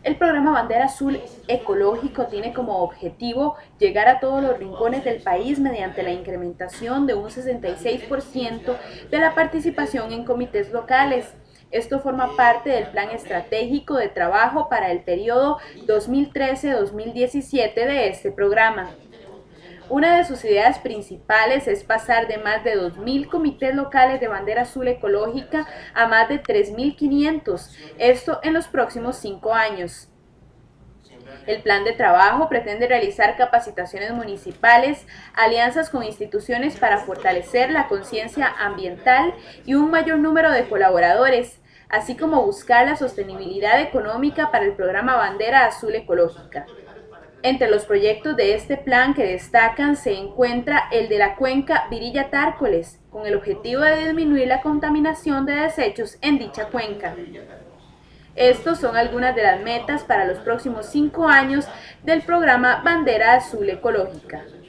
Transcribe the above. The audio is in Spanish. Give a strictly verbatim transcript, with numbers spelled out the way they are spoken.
El programa Bandera Azul Ecológico tiene como objetivo llegar a todos los rincones del país mediante la incrementación de un sesenta y seis por ciento de la participación en comités locales. Esto forma parte del Plan Estratégico de Trabajo para el periodo dos mil trece a dos mil diecisiete de este programa. Una de sus ideas principales es pasar de más de dos mil comités locales de bandera azul ecológica a más de tres mil quinientos, esto en los próximos cinco años. El plan de trabajo pretende realizar capacitaciones municipales, alianzas con instituciones para fortalecer la conciencia ambiental y un mayor número de colaboradores, así como buscar la sostenibilidad económica para el programa Bandera Azul Ecológica. Entre los proyectos de este plan que destacan se encuentra el de la cuenca Virilla-Tárcoles, con el objetivo de disminuir la contaminación de desechos en dicha cuenca. Estos son algunas de las metas para los próximos cinco años del programa Bandera Azul Ecológica.